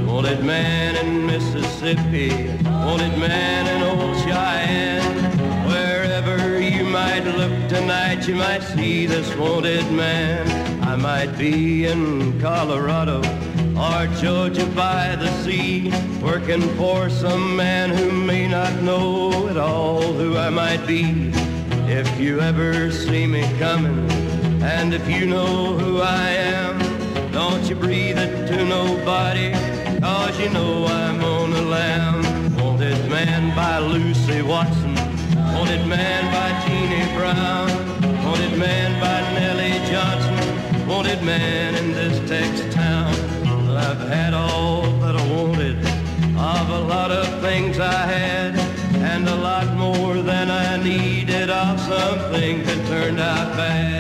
Wanted man in Mississippi, wanted man in old Cheyenne. Wherever you might look tonight, you might see this wanted man. I might be in Colorado or Georgia by the sea, working for some man who may not know at all who I might be. If you ever see me coming, and if you know who I am, don't you breathe it to nobody, 'cause you know I'm on a lam. Wanted man by Lucy Watson, wanted man by Jeannie Brown, wanted man by Nellie Johnson, wanted man in this Texas town. Well, I've had all that I wanted of a lot of things I had, and a lot more than I needed of something that turned out bad.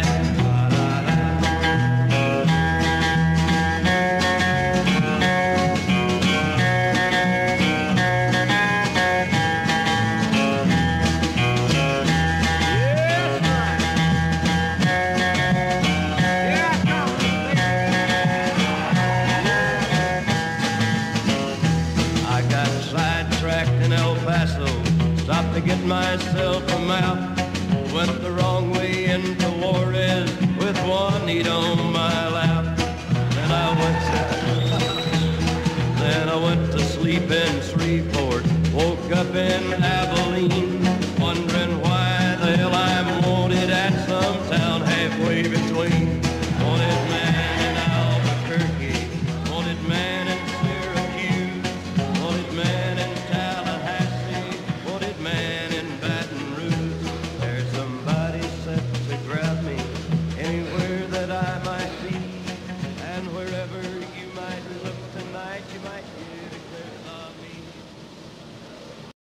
Stopped to get myself a map. Went the wrong way into Juarez with Juanita on my lap. Then I went to sleep in Shreveport.